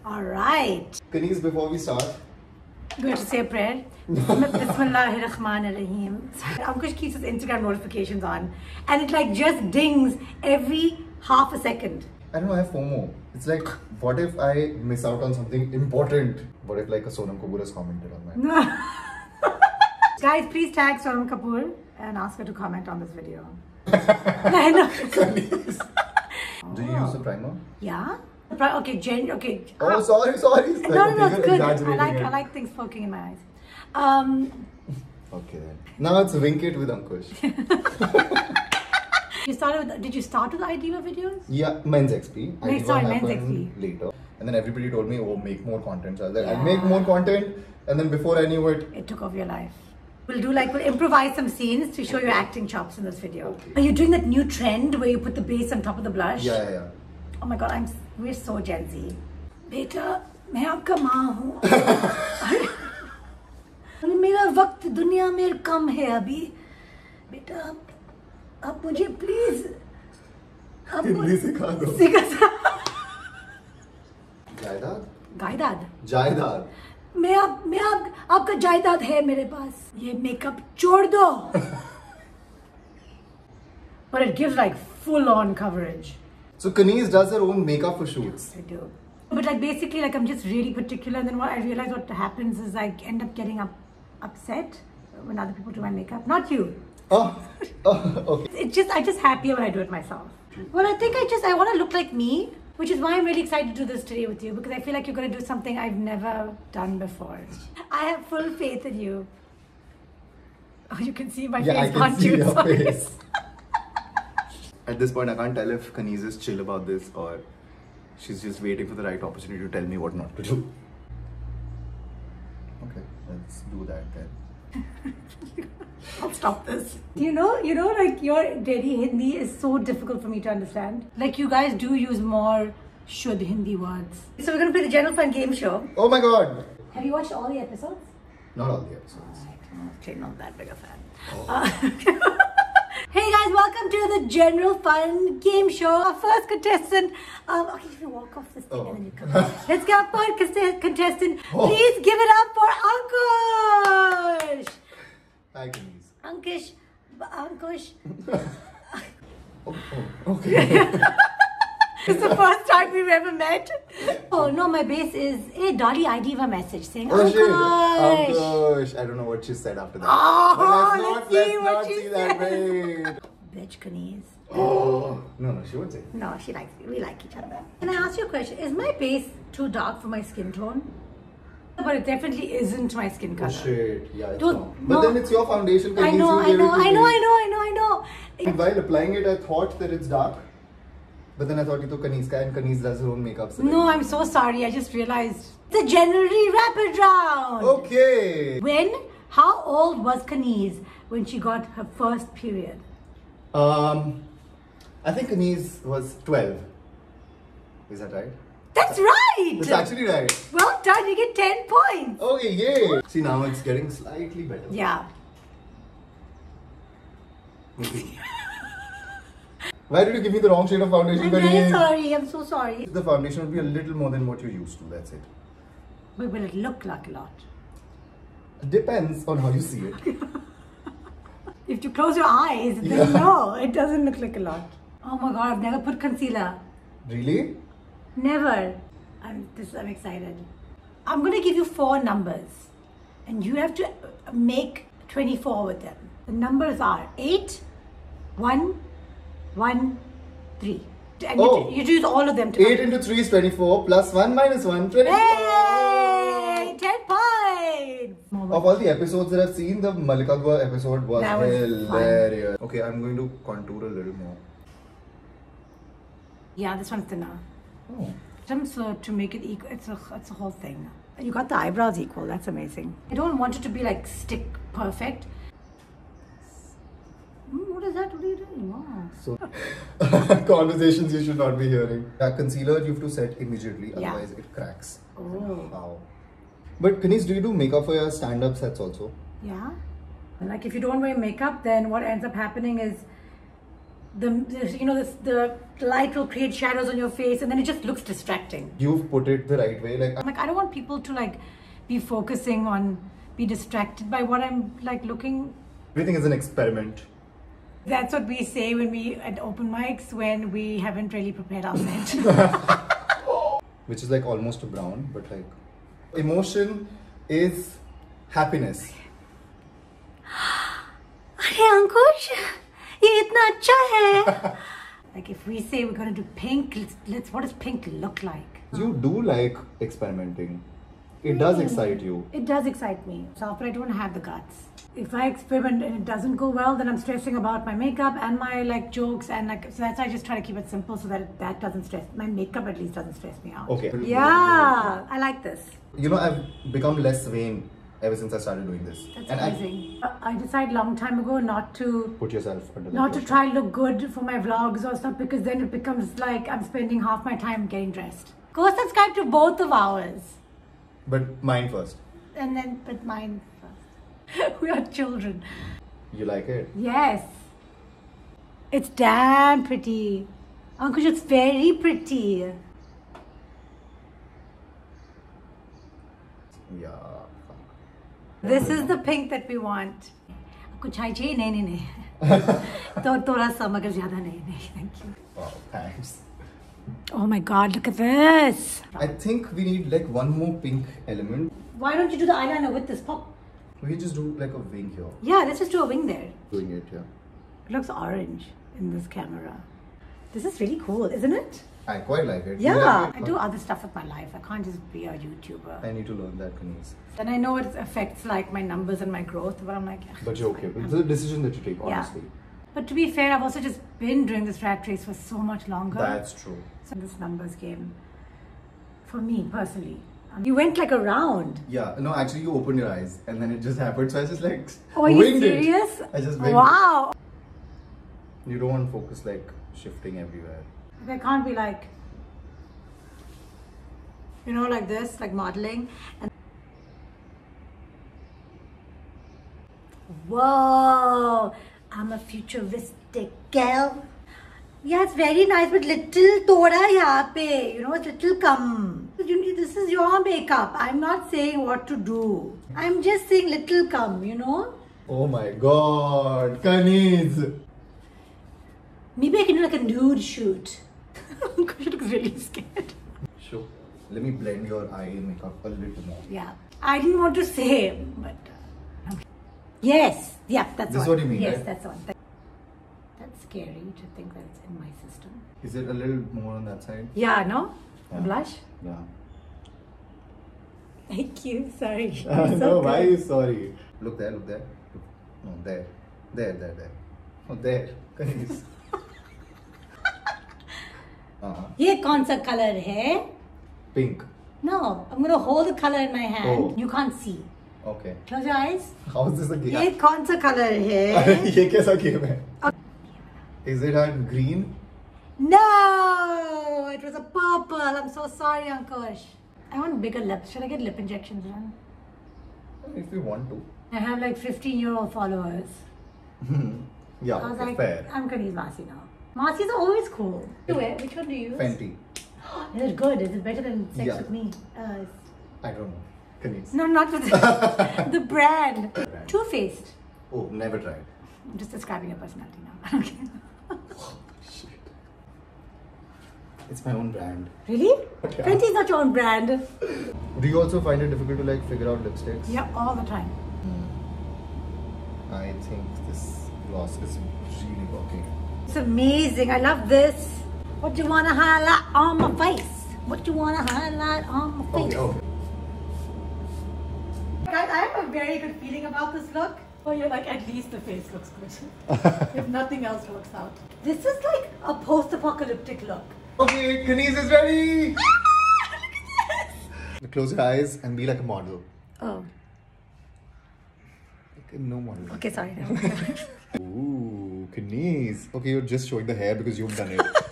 All right. Kanis, before we start, we have to say a prayer. Bismillahirrahmanirrahim. Ankush keeps his Instagram notifications on, and it like just dings every half a second. I don't know, I have FOMO. It's like, what if I miss out on something important? What if like a Sonam Kapoor has commented on that? Guys, please tag Sonam Kapoor and ask her to comment on this video. I know. Do you use the primer? Yeah. Okay, okay. Oh, sorry. No, it's good. I like things poking in my eyes. Okay then. Now it's Wink It with Ankush. Did you start with Ideal videos? Yeah, Men's XP. Men's XP. Later. And then everybody told me, oh, make more content. So I was like, I'll make more content. And then before I knew it, it took off your life. We'll improvise some scees to show your acting chops in this video. Okay. Are you doing that new trend where you put the base on top of the blush? Yeah. Oh my god, we're so Gen Z. Beta, मैं आपका माँ हूँ. मेरा वक्त दुनिया में कम है अभी. बेटा, आप मुझे please. हिंदी सिखा दो. जायदाद. मैं आपका जायदाद है मेरे पास. ये मेकअप छोड़ दो. But it gives like full-on coverage. So Kanis does her own makeup for shoots. I do. But like basically like I'm just really particular, and then what I realize what happens is I end up getting upset when other people do my makeup. Not you. Oh, okay. I'm just happier when I do it myself. Well, I think I want to look like me, which is why I'm really excited to do this today with you, because I feel like you're going to do something I've never done before. I have full faith in you. Oh, you can see my face, I can see your face. At this point, I can't tell if Kanis is chill about this or she's just waiting for the right opportunity to tell me what not to do. Okay, let's do that then. I'll stop this. You know, like your Delhi Hindi is so difficult for me to understand. Like you guys do use more Shuddh Hindi words. So we're going to play the General Fun game show. Oh my god! Have you watched all the episodes? Not all the episodes. Okay, not that big a fan. Oh. Hey guys, welcome to the General Fun game show. Our first contestant. Okay, if you walk off this thing and then you come. Let's get our first contestant. Please give it up for Ankush. Hi, Kanis. Ankush. Okay. It's the first time we've ever met. Oh no, my base is a Dolly Idiva message saying Ankush. I don't know what she said after that. Oh, let's not see that. Wait. Bitch, Kanis. Oh no, she won't say. No, she likes me. We like each other. Can I ask you a question? Is my base too dark for my skin tone? But it definitely isn't my skin color. Oh shit, yeah, it's not. But then it's your foundation. I know. And while applying it, I thought that it's dark. But then I thought it was Kanis and Kanis does her own makeup. So no, I'm so sorry. I just realized. The January rapid round. Okay. How old was Kanis when she got her first period? I think Kanis was 12. Is that right? That's right! That's actually right. Well done, you get 10 points. Okay, yay! See, now it's getting slightly better. Yeah. Okay. Why did you give me the wrong shade of foundation? I'm very sorry, I'm so sorry. The foundation would be a little more than what you're used to, that's it. But will it look like a lot? Depends on how you see it. If you close your eyes, then no, it doesn't look like a lot. Oh my god, I've never put concealer. Really? Never. I'm excited. I'm going to give you 4 numbers and you have to make 24 with them. The numbers are 8, 1, 1, 3. And you use all of them to 8 into 3 is 24 plus 1 minus 1, 24. Hey! 10 points! Of all the episodes that I've seen, the Malikagwa episode was hilarious. Okay, I'm going to contour a little more. Yeah, this one's thinner. Oh. To make it equal, it's a whole thing. You got the eyebrows equal, that's amazing. I don't want it to be like stick perfect. What is that? What are you doing? Wow. So, conversations you should not be hearing. Concealer you have to set immediately, otherwise it cracks. Oh. Wow. But Kanis, do you do makeup for your stand-up sets also? Yeah. Like if you don't wear makeup, then what ends up happening is the light will create shadows on your face, and then it just looks distracting. You've put it the right way. Like I don't want people to be focusing on, be distracted by what I'm looking. Everything is an experiment. That's what we say when we at open mics when we haven't really prepared our set. Which is almost a brown, but emotion is happiness. Hey Ankush, ये इतना अच्छा है. If we say we're gonna do pink, what does pink look like? You do like experimenting. It does excite you. It does excite me. But I don't have the guts. If I experiment and it doesn't go well, then I'm stressing about my makeup and my jokes, and so that's why I just try to keep it simple so that doesn't stress. My makeup at least doesn't stress me out. Okay. Yeah, I like this. I've become less vain ever since I started doing this. That's amazing. I decided long time ago not to put yourself under not to try look good for my vlogs or stuff, because then it becomes I'm spending half my time getting dressed. Go subscribe to both of ours. But mine first. But mine first. We are children. You like it? Yes. It's damn pretty. Ankush, it's very pretty. Yeah. This is the pink that we want. Kuch चाहिए? नहीं. तो थोड़ा सा मगर ज़्यादा नहीं. Thank you. Wow, thanks. Oh my God, look at this. I think we need one more pink element. Why don't you do the eyeliner with this pop? We just do a wing here. Yeah, let's just do a wing there. Doing it, yeah. It looks orange in this camera. This is really cool, isn't it? I quite like it. Yeah, I do other stuff with my life. I can't just be a YouTuber. I need to learn that, Kaniz. And I know it affects my numbers and my growth, but I'm like... But you're okay. It's a decision that you take, honestly. Yeah. But to be fair, I've also just been doing this rat race for so much longer. That's true. So this numbers game, for me personally. You went around. Yeah, no, actually you opened your eyes and then it just happened. So I just oh, are you serious? I just winged wow. it. You don't want focus shifting everywhere. There can't be like this, modeling. And whoa, I'm a futuristic girl. Yeah, it's very nice, but little thoda yahan pe. It's little come. This is your makeup. I'm not saying what to do. I'm just saying little come, Oh my God, Kaniz. Maybe I can do a nude shoot. She looks really scared. Sure. Let me blend your eye makeup a little more. Yeah. I didn't want to say, but... Yes. Yeah, that's This is what you mean, yes, right? that's one. That's scary to think that it's in my system. Is it a little more on that side? Yeah, no? Yeah. Blush? Yeah. Thank you. Sorry. No, why are you sorry? Look there, look there. Look. No, there. There. Oh, there. Kaniz. ये कौन सा color है? Pink. No, I'm going to hold the color in my hand. Oh. You can't see. Okay. Close your eyes. How is this a game? ये कौन सा color है? ये कैसा game है? Is it a green? No, it was a purple. I'm so sorry, Ankush. I want bigger lips. Should I get lip injections done? If you want to. I have 15-year-old followers. Yeah, I was okay, fair. I'm gonna use Masi now. Masi's are always cool. Which one do you use? Fenty. Is it good? Is it better than Sex Yeah. With Me? I don't know. Kaniz. No, not with the brand. Too Faced. Oh, never tried. I'm just describing your personality now. Okay. Shit. It's my own brand. Really? Yeah. Fenty's not your own brand. Do you also find it difficult to figure out lipsticks? Yeah, all the time. I think this gloss is really working. It's amazing. I love this. What do you want to highlight on my face? What do you want to highlight on my face? Okay. Guys, I have a very good feeling about this look. Oh, you're at least the face looks good. If nothing else works out. This is a post-apocalyptic look. Okay, Kaniz is ready! Close your eyes and be like a model. Oh. Okay, no model. Okay, sorry. Ooh, Kaniz. Okay, you're just showing the hair because you've done it.